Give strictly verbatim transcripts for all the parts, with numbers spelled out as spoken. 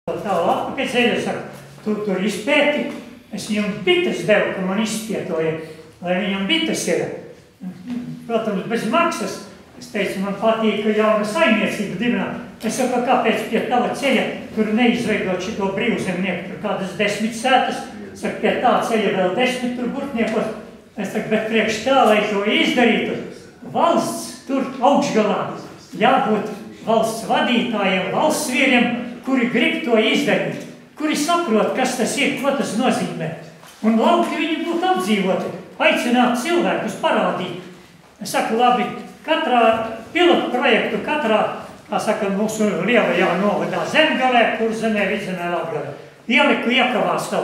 Tālu atpakaļ ceļu, saka, tu tur izpēti, es viņam bites devu, ka man izspietoja, lai viņam bites ir. Protams, bez maksas. Es teicu, man patīk, ka jauna saimniecība dibināt. Es saku, kāpēc pie tava ceļa tur neizveidot šito brīvzemnieku, tur kādas desmit sētas, saku, pie tā ceļa vēl desmit tur burtniekos. Es saku, bet priekš tā, lai to izdarītu, valsts tur augšgalā jābūt valsts vadītājiem, valsts vīriem, kuri grib to izdarīt, kuri saprot, kas tas ir, ko tas nozīmē. Un lauki viņi būtu apdzīvoti, aicināt cilvēkus, parādīt. Es saku, labi, katrā pilotu projektu, katrā, kā saka, mūsu lielajā novadā Zemgalē, Kurzemē, Vidzemē, Latgalē, ieliku iekavās vēl.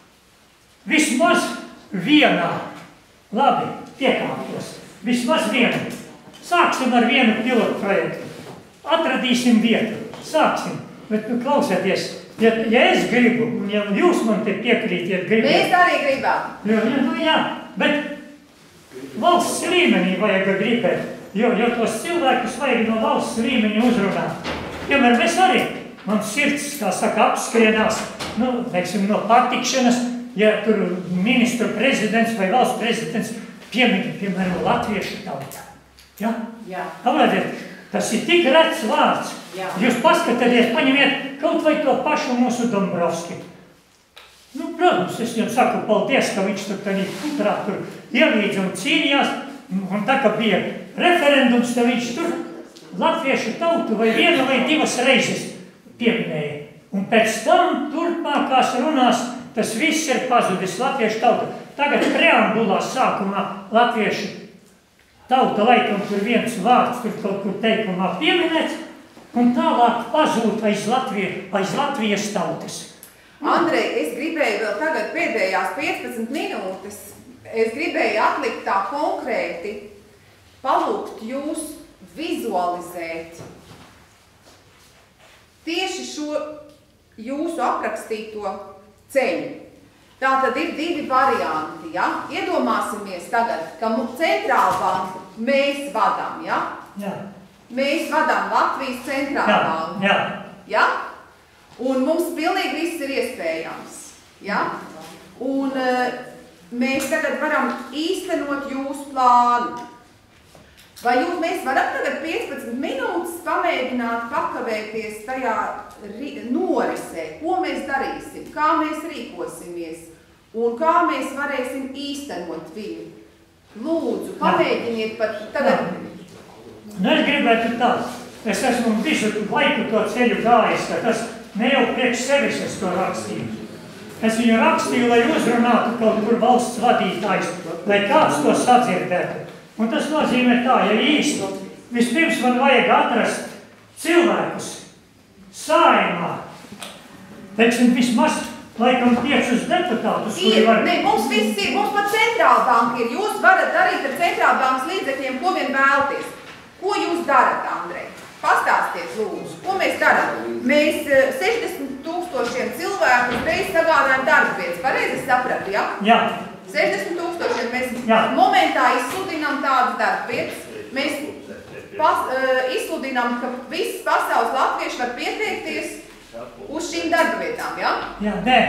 Vismaz vienā, labi, piekāptos, vismaz vienu. Sāksim ar vienu pilotu projektu. Atradīsim vietu, sāksim. Bet, nu, klausieties, ja, ja es gribu, un ja jūs man te piekrītiet, gribat... Mēs arī gribam. Jā, jā, nu, jā, bet valsts līmenī vajag gribēt, jo, jo tos cilvēkus vajag no valsts līmeņa uzrunāt. Piemēram, es arī, man sirds, kā saka, apskrienās, nu, teiksim, no patikšanas, ja tur ministru prezidents vai valsts prezidents piemin, piemēram, latviešu tauta. Ja? Jā. Pavadiet, tas ir tik rets vārds. Jā. Jūs paskatieties, paņemiet kaut vai to pašu mūsu Dombrovski. Nu, protams, es jums saku paldies, ka viņš tur tādā putrā tur ielīdz un cīnījās. Un tā, ka bija referendums, tad viņš tur latviešu tautu vai vienu vai divas reizes pieminēja. Un pēc tam turpmākās runās tas viss ir pazudis latviešu tautu. Tagad preambulā sākumā latviešu tauta laikam tur viens vārds tur kaut kur teikumā pieminēts, un tālāk pazūd aiz, Latvija, aiz Latvijas tautas. Andrej, es gribēju vēl tagad pēdējās piecpadsmit minūtes, es gribēju atlikt tā konkrēti, palūgt jūs vizualizēt tieši šo jūsu aprakstīto ceļu. Tā tad ir divi varianti, ja? Iedomāsimies tagad, ka centrālbanku mēs vadām, ja? Jā. Mēs vadām Latvijas centrālbanku. Jā, jā. Ja? Un mums pilnīgi viss ir iespējams, ja? Un uh, mēs tagad varam īstenot jūsu plānu. Vai jūs, mēs varam tagad piecpadsmit minūtes pamēģināt pakavēties tajā norisē, ko mēs darīsim, kā mēs rīkosimies un kā mēs varēsim īstenot viņu. Lūdzu, pamēģiniet pat tagad... Nu, es gribētu tā. Es esmu visu laiku to ceļu gājis, ka tas ne jau priekš sevis es to rakstīju. Es viņu rakstīju, lai uzrunātu kaut kur valsts vadītājs, lai kāds to sadzirdētu. Un tas nozīmē tā, ja īsti, vispirms man vajag atrast cilvēkus Saeimā, teiksim, vismaz, laikam, piecus deputātus, kuri var... Ne, mums viss ir, mums pat centrālbanka ir, jūs varat darīt ar centrālbankas līdzekļiem, ko vien vēlties. Ko jūs darat, Andrej? Pastāstiet, lūdzu, ko mēs darām? Mēs sešdesmit tūkstošiem cilvēku reiz sagādājam darba vietas, pareizi sapratu, ja? Jā. sešdesmit tūkstošiem mēs Jā. momentā izsludinām tādas darbvietas. Mēs pas, uh, izsludinām, ka visas pasaules latvieši var pieteikties uz šīm darbvietām, ja? Jā, nē.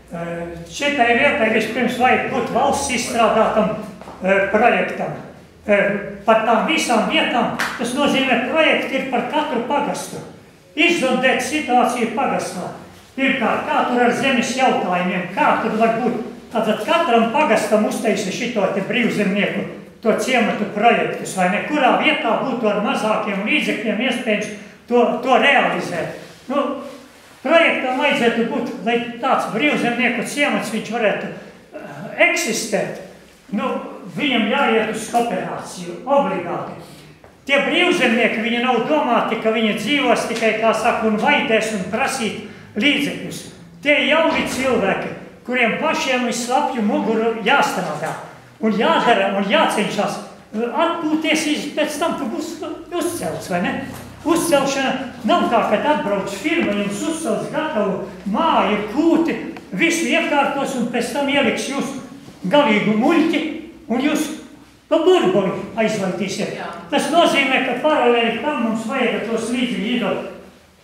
Šitai vietai vispirms vajag būt valsts izstrādātam uh, projektam. Uh, par tām visām vietām, tas nozīmē, projekti ir par katru pagastu. Izzondēt situāciju pagastā. Pirmkārt, kā tur ar zemes jautājumiem, kā tur var būt. Tātad katram pagastam uztaisa šito te brīvzemnieku to ciematu projektus, vai ne, kurā vietā būtu ar mazākiem līdzekļiem iespējams to, to realizēt. Nu, projektam vajadzētu būt, lai tāds brīvzemnieku ciemats viņš varētu uh, eksistēt. Nu, viņam jāiet uz operāciju, obligāti. Tie brīvzemnieki, viņi nav domāti, ka viņi dzīvos tikai, kā saka, un vaidēs un prasīt līdzekļus. Tie jauni cilvēki, kuriem pašiem ir slapju muguru jāstrādā un jādara un jāceņšās atpūties pēc tam, ka būs uzcelts, vai ne? Uzcelšana nav tā, kad atbrauc firma, jums uzcelts gatavu māju, kūti, visu iekārtos un pēc tam ieliks jūs galīgu muļķi un jūs pa burbuli aizvaldīsiet. Tas nozīmē, ka paralēli tam mums vajag tos līdzīgi iedot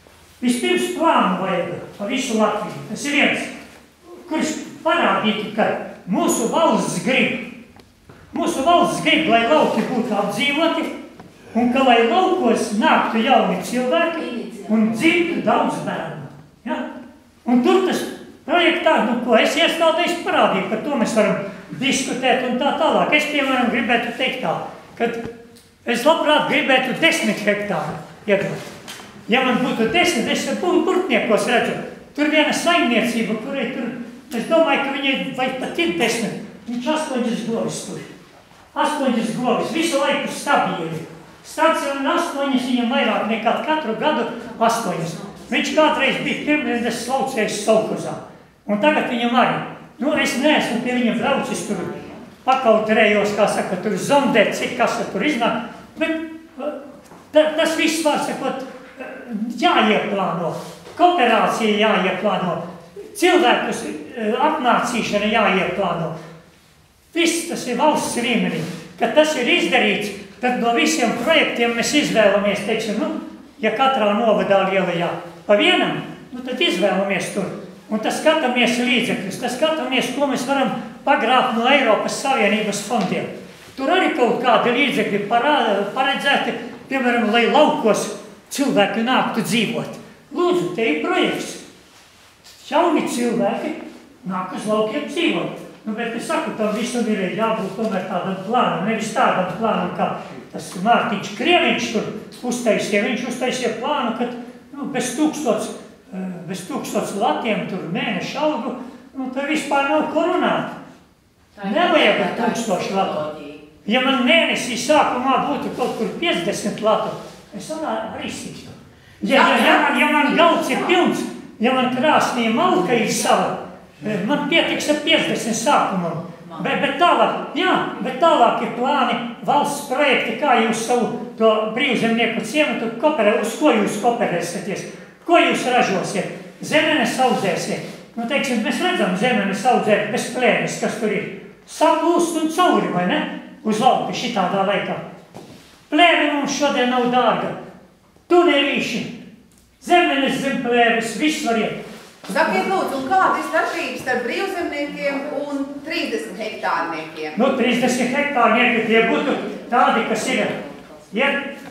Vispirms plānu vajag pa visu Latviju. Tas ir viens, kurš parādītu, ka mūsu valsts grib. Mūsu valsts grib, lai lauki būtu apdzīvoti, un ka lai laukos nāktu jauni cilvēki un dzimtu daudz bērnu. Ja? Un tur tas projektā, nu, ko es iestādējis, parādīju, par to mēs varam diskutēt un tā tālāk. Es, piemēram, gribētu teikt tā, ka es labprāt gribētu desmit hektāru iedot. Ja man būtu desmit, es burtniekos redzu, tur viena saimniecība, kurai tur, es domāju, ka viņai vai pat ir desmit, viņš astoņas govis tur. Astoņas govis, visu laiku stabili. Stācija un astoņas, viņam vairāk nekā katru gadu astoņas. Viņš kādreiz bija pirmreiz slaucējis Solkozā. Un tagad viņam arī. Nu, es neesmu pie viņa braucis tur, pakautrējos, kā saka, tur zondēt, cik kas tur iznāk. Bet ta, tas viss, var sakot, jāieplāno, kooperācija jāieplāno, cilvēkus apmācīšana jāieplāno. Viss tas ir valsts līmenī. Kad tas ir izdarīts, tad no visiem projektiem mēs izvēlamies, teiksim, nu, ja katrā novadā lielajā pa vienam, nu, tad izvēlamies tur. Un tas skatāmies līdzekļus, tas skatāmies, ko mēs varam pagrābt no Eiropas Savienības fondiem. Tur arī kaut kādi līdzekļi paredzēti, piemēram, lai laukos cilvēki nāktu dzīvot. Lūdzu, te ir projekts. Jauni cilvēki nāk uz laukiem dzīvot. Nu, bet es saku, tam visam ir jābūt tomēr tādam plānam, nevis tādam plānam, kā tas Mārtiņš Krieviņš tur uztaisīja. Viņš uztaisīja plānu, ka nu, bez tūkstots, bez tūkstots latiem tur mēnešu algu, nu, tad vispār nav ko runāt. Nevajag tūkstoši latu. Ja man mēnesī sākumā būtu kaut kur piecdesmit latu, es arī sīkstu. Ja, ja, ja, man, ja man galds ir pilns, ja man krāsnī malka ir sava, man pietiks ar piecdesmit sākumam. Bet, bet, tālāk, jā, bet tālāk ir plāni, valsts projekti, kā jūs savu to brīvzemnieku ciematu kooperē, uz ko jūs kooperēsieties, ko jūs ražosiet, zemenes audzēsiet. Nu, teiksim, mēs redzam zemenes audzēt bez plēnes, kas tur ir. Saplūst un cauri, vai ne? Uz lauka šitādā laikā. Plēve mums šodien nav dārga. Tunelīši, zemenes zem plēves, viss var iet. Sakiet, lūdzu, un kāda ir starpības starp brīvzemniekiem un trīsdesmit hektārniekiem? Nu, trīsdesmit hektārnieki tie būtu tādi, kas ir ja,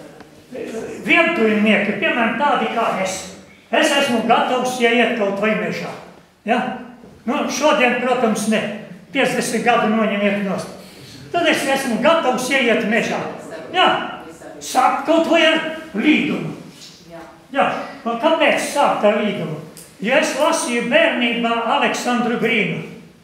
vientuļnieki, piemēram, tādi kā es. Es esmu gatavs ieiet kaut vai mežā. Ja? Nu, šodien, protams, ne. piecdesmit gadu noņemiet nost. Tad es esmu gatavs ieiet mežā. Jā, sākt kaut vai ar līdumu. Jā, un kāpēc sākt ar līdumu? Ja es lasīju bērnībā Aleksandru Grīnu,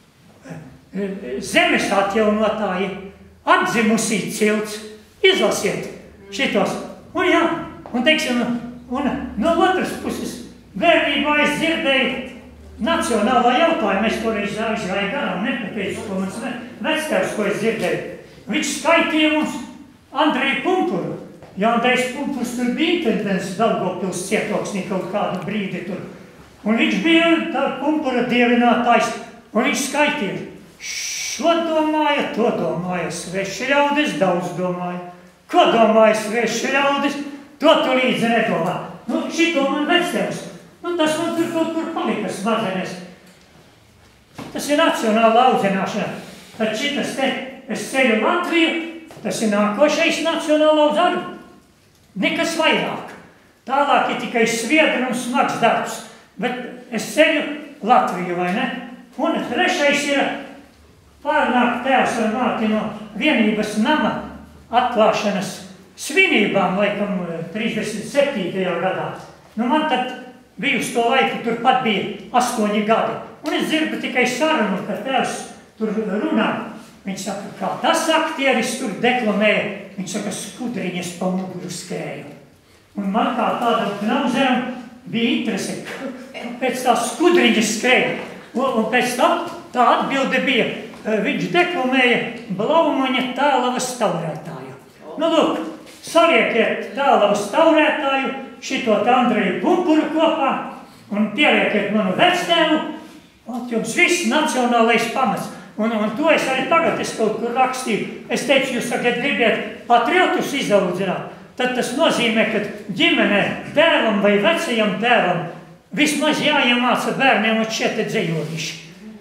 zemes atjaunotāji, atzimusī cilts, izlasiet šitos. Un jā, un teiksim, un no otras puses, bērnībā es dzirdēju nacionālā jautājuma, es toreiz aizgāju garām, nepateicu, ko mans vectēvs, ko es dzirdēju. Viņš skaitīja mums Andreju Pumpuru. Ja Andrejs Pumpurs tur bija intendents Daugavpils cietoksnī kaut kādu brīdi tur. Un viņš bija tā Pumpura dievinātājs, un viņš skaitīja. Šo domāja, to domāja, sveši ļaudis daudz domāja. Ko domāja sveši ļaudis, to tu līdzi nedomā. Nu, šito man vectēvs. Nu, tas man tur kaut kur palika smadzenēs. Tas ir nacionāla audzināšana. Tad šitas te, es ceļu Latviju, tas ir nākošais nacionāla audzāru. Nekas vairāk. Tālāk ir tikai sviedri un smags darbs. Bet es ceļu Latviju, vai ne? Un trešais ir pārnāk tēvs ar māti no vienības nama atklāšanas svinībām, laikam, trīsdesmit septītajā gadā. Nu, man tad bija uz to laiku, tur pat bija astoņi gadi. Un es dzirdu tikai sarunu, ka tēvs tur runā. Viņš saka, kā tas aktieris tur deklamēja. Viņš saka, skudriņas pa muguru skēju. Un man kā tādam knauzeram bija interese, pēc tā skudriņas skrēja. Un, un pēc tam tā atbilde bija, viņš deklamēja Blaumaņa Tālavas taurētāju. Nu, lūk, saliekiet Tālavas taurētāju, šito Andreju Pumpuru kopā un pieliekiet manu vectēvu, un jums viss nacionālais pamats. Un, un to es arī tagad es kaut kur rakstīju. Es teicu, jūs sakat, gribiet patriotus izaudzināt. tad tas nozīmē, ka ģimenē tēvam vai vecajam tēvam vismaz jāiemāca bērniem un šie te dzejolīši.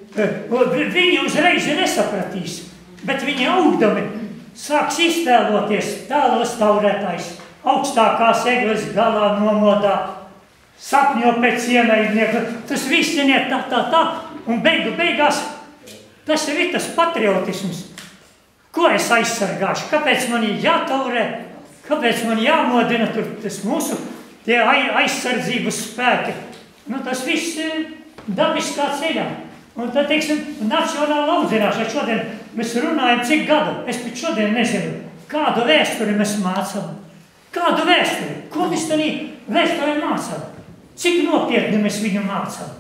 Viņi uzreiz nesapratīs, bet viņi augdami sāks iztēloties tēlos taurētājs, augstākās egles galā nomodā, sapņo pēc ienaidnieka, tas viss ziniet tā, tā, tā, un beigu beigās tas ir tas patriotisms. Ko es aizsargāšu? Kāpēc man ir jātaurē? Kāpēc man jāmodina tur tas mūsu tie aizsardzības spēki? Nu, tas viss dabiskā ceļā. Un tad, teiksim, nacionāla audzināšana. Šodien mēs runājam, cik gadu. Es pat šodien nezinu, kādu vēsturi mēs mācām. Kādu vēsturi? Ko mēs tādā vēsturē mācām? Cik nopietni mēs viņu mācām?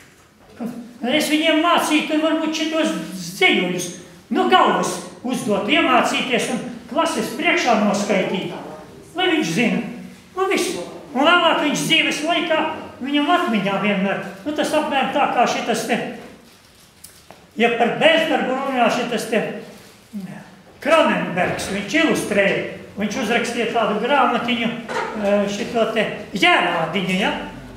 Es viņiem mācītu, varbūt šitos dzejojus, no galvas uzdot, iemācīties un klases priekšā noskaitīt, lai viņš zina. Nu visu. Un vēlāk viņš dzīves laikā viņam atmiņā vienmēr. Nu tas apmēram tā kā šitas te, ja par bezdarbu runā šitas te Kronenbergs, viņš ilustrēja, viņš uzrakstīja tādu grāmatiņu, šito te jērādiņu, ja?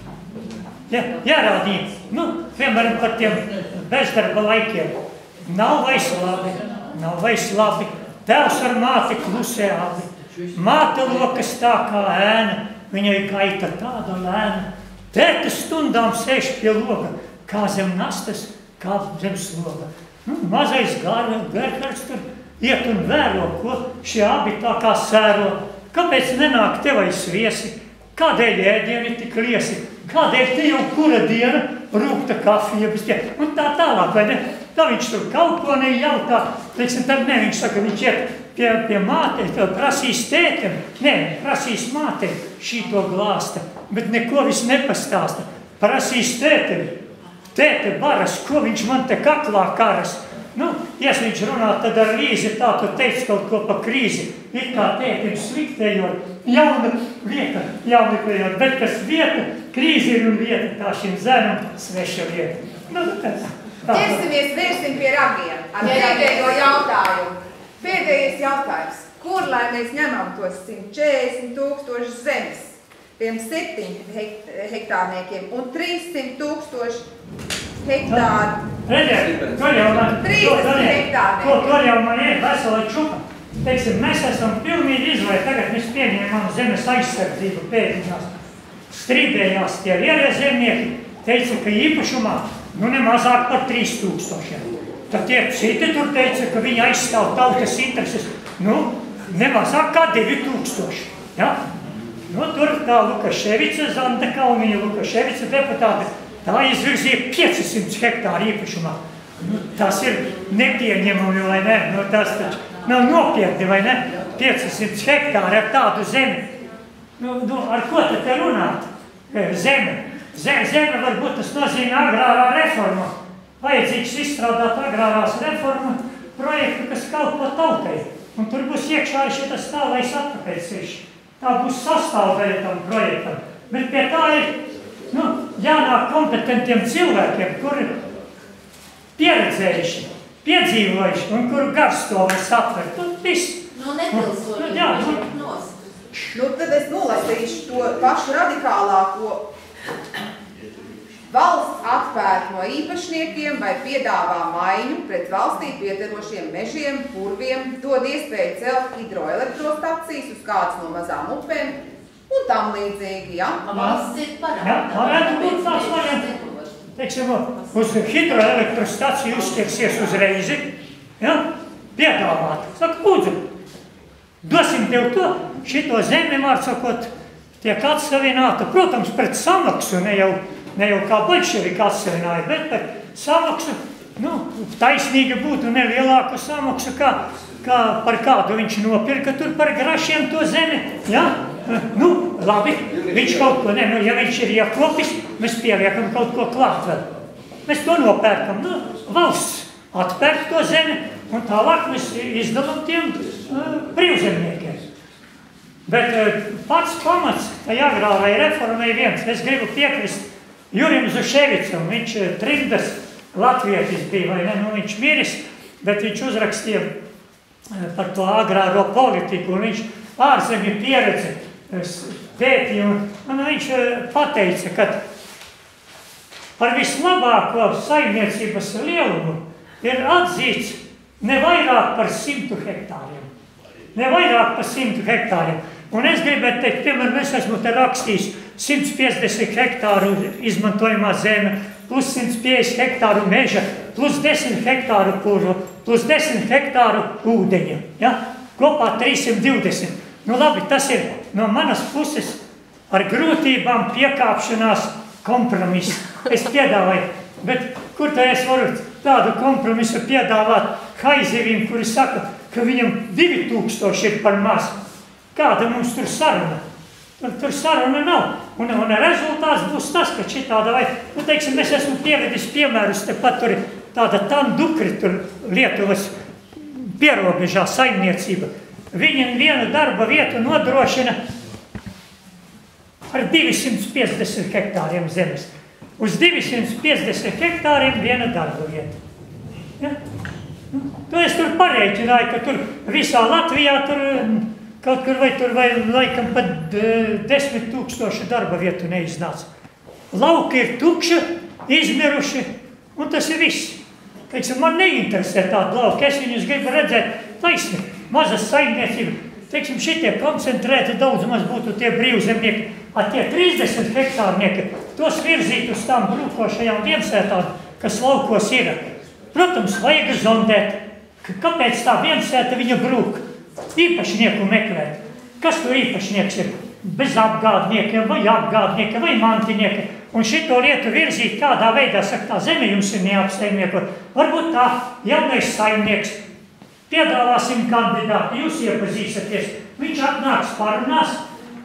Ja, jērādiņu. Nu, piemēram, par tiem bezdarba laikiem. Nav vairs labi, nav vairs labi. Tēvs ar māti klusē abi. Māte lokas tā kā ēna, viņai gaita tāda lēna. Tēta stundām sēž pie loga, kā zem nastas, kā zem sloga. Nu, mazais Gerhards tur iet un vēro, ko šie abi tā kā sēro. Kāpēc nenāk tevais viesi? Kādēļ ēdieni tik liesi? Kādēļ te jau kura diena rūkta kafija bez tie? Un tā tālāk, vai ne? Tā viņš tur kaut ko nejautā. Teiksim, tad ne, viņš saka, viņš iet pie, pie mātei, prasīs tētem. Nē, prasīs mātei šito glāsta, bet neko viss nepastāsta. Prasīs tētem. Tēte baras, ko viņš man te kaklā karas. Nu, ja viņš runā, tad ar Līzi tā tu teici kaut ko pa krīzi. Ir kā tētim sliktējot, jauna vieta, jauniklējot, bet kas vieta, krīzi ir un vieta, tā šim zēnam sveša vieta. Nu, tas, tā. Ķersimies, vērsim pie ragiem ar pēdējo jautājumu. Pēdējais jautājums. Kur lai mēs ņemam tos simt četrdesmit tūkstoši zemes? Tiem septiņiem hektārniekiem un trīssimt tūkstoši hektāru. Redziet, tur jau man, trīsdesmit hektāri. Tur jau man ir vesela čupa. Teiksim, mēs esam pilnīgi izvēli, tagad mēs pieņēmām zemes aizsardzību pēdiņās. Strīdējās tie lielie zemnieki, teica, ka īpašumā, nu nemazāk par trīs tūkstošiem. Tad tie citi tur teica, ka viņi aizstāv tautas intereses, nu, nemazāk kā divi tūkstoši. Ja? Nu, tur tā Lukaševica, Zanda Kalniņa, Lukaševica deputāte, tā izvirzīja piecsimt hektāru īpašumā. Nu, tas ir nepieņemami, vai ne? Nu, tas taču nav nopietni, vai ne? piecsimt hektāri ar tādu zemi. Nu, nu, ar ko tad te runāt? Zeme. Zeme, zeme varbūt tas nozīmē agrārā reforma. Vajadzīgs izstrādāt agrārās reforma projektu, kas kalpo tautai. Un tur būs iekšā šitas stāvais atpakaļceļš. Tā būs sastāvdaļa tam projektam. Bet pie tā ir, nu, jānāk kompetentiem cilvēkiem, kuri pieredzējuši, piedzīvojuši un kuru gars to var satvert. Un viss. Nu, nepilsot, jā, nu, nu, nost. Nu, tad es nolasīšu to pašu radikālāko. Valsts atpērk no īpašniekiem vai piedāvā maiņu pret valstī piederošiem mežiem, purviem, dod iespēju celt hidroelektrostacijas uz kādas no mazām upēm un tam līdzīgi, ja? Valsts ir parādā. Jā, varētu būt tāds variants. Teiksim, uz hidroelektrostaciju uzķersies uzreizi, ja? Piedāvāt. Saka, lūdzu, dosim tev to, šito zemi, mārsakot, tiek atsavināta, protams, pret samaksu, ne jau, ne jau kā bolševiki atsavināja, bet pret samaksu, nu, taisnīgi būtu nelielāku samaksu, kā, kā par kādu viņš nopirka tur par grašiem to zemi, ja? Nu, labi, viņš kaut ko, ne, nu, ja viņš ir iekopis, mēs pieliekam kaut ko klāt vēl. Mēs to nopērkam, nu, valsts atpērk to zemi, un tālāk mēs izdalām tiem uh, brīvzemniekiem. Bet uh, pats pamats tai agrārai reformai viens. Es gribu piekrist Jurim Zuševicam, viņš uh, trimdas latvietis bija, vai ne, nu viņš miris, bet viņš uzrakstīja uh, par to agrāro politiku, un viņš ārzemju pieredze, pētījumu, un viņš pateica, ka par vislabāko saimniecības lielumu ir atzīts ne vairāk par simtu hektāriem. Ne vairāk par simtu hektāriem. Un es gribētu teikt, piemēram, es esmu te rakstījis simts piecdesmit hektāru izmantojumā zeme, plus simts piecdesmit hektāru meža, plus desmit hektāru purva, plus desmit hektāru ūdeņa. Ja? Kopā trīssimt divdesmit. Nu labi, tas ir no manas puses ar grūtībām piekāpšanās kompromiss. Es piedāvāju, bet kur tā es varu tādu kompromisu piedāvāt haizivīm, kuri saka, ka viņam divi tūkstoši ir par maz. Kāda mums tur saruna? Tur, tur saruna nav. Un, un rezultāts būs tas, ka šitāda vai, nu teiksim, es esmu pievedis piemērus, tepat tur tāda Tandukri, tur Lietuvas pierobežā saimniecība. Viņa vienu darba vietu nodrošina ar divsimt piecdesmit hektāriem zemes. Uz divsimt piecdesmit hektāriem viena darba vieta. Ja? Nu, to es tur pareiķināju, ka tur visā Latvijā tur kaut kur vai tur vai laikam pat desmit tūkstoši darba vietu neiznāca. Lauki ir tukši, izmiruši, un tas ir viss. Teiksim, man neinteresē tādu lauku, es viņus gribu redzēt taisni, mazas saimniecība. Teiksim, šitie koncentrēti daudz maz būtu tie brīvzemnieki, a tie trīsdesmit hektārnieki, tos virzīt uz tām brūkošajām viensētām, kas laukos ir. Protams, vajag zondēt, kāpēc tā viensēta viņa brūk. Īpašnieku meklēt. Kas tur īpašnieks ir? Bez apgādniekiem, vai apgādnieki, vai mantinieki. Un šito lietu virzīt kādā veidā, saka, tā zeme jums ir neapsaimniekot. Varbūt tā jaunais saimnieks. Piedāvāsim kandidātu, jūs iepazīsaties. Viņš atnāks parunās,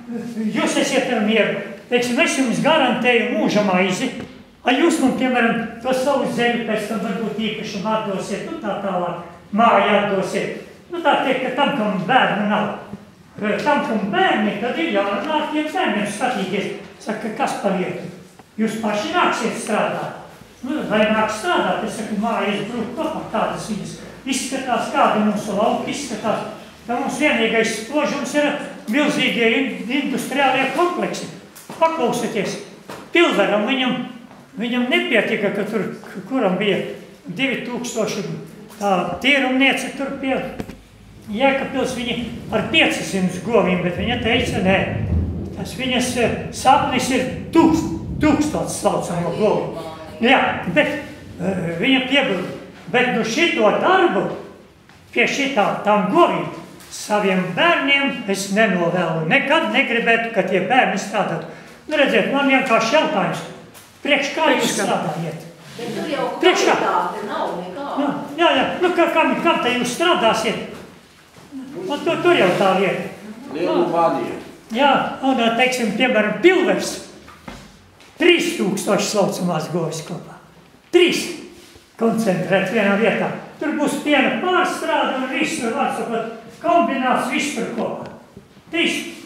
jūs esiet ar mieru. Teiksim, es jums garantēju mūža maizi. A jūs man, piemēram, to savu zemi pēc tam varbūt īpašumu atdosiet, nu tā tālāk, māju atdosiet. Nu tā teikt, ka tam, kam bērnu nav. Tam, kam bērni, tad ir jārunā tiem bērniem skatīties. Saka, kas par lietu? Jūs paši nāksiet strādāt. Nu, vai nāk strādāt? Es saku, mājas brūk kopā, tādas viņas izskatās, kādi mūsu lauki izskatās. Tā mums vienīgais spožums ir milzīgie industriālie kompleksi. Paklausieties, Pilveram viņam, viņam nepietika, ka tur, kuram bija divi tūkstoši tā tīrumniece tur pie Jēkabpils, viņi ar piecsimt govīm, bet viņa teica, nē, tas viņas sapnis ir tūkst, tūkstots saucamo govu. Jā, bet uh, viņa piebilda, bet nu šito darbu pie šitā tām govīm saviem bērniem es nenovēlu. Nekad negribētu, ka tie bērni strādātu. Nu redziet, man vienkārši jautājums, priekš kā jūs strādājiet? Bet tur jau kvalitāte nav nekā. Jā, jā, nu kā, kam, kam te jūs strādāsiet? Un tur, tur jau tā lieta. Lielu vadīju. Jā, un, teiksim, piemēram, Pilvers. Trīs tūkstoši slaucamās govis kopā. Trīs koncentrēt vienā vietā. Tur būs piena pārstrāde un viss tur, var sakot, kombināts viss tur kopā. Trīs.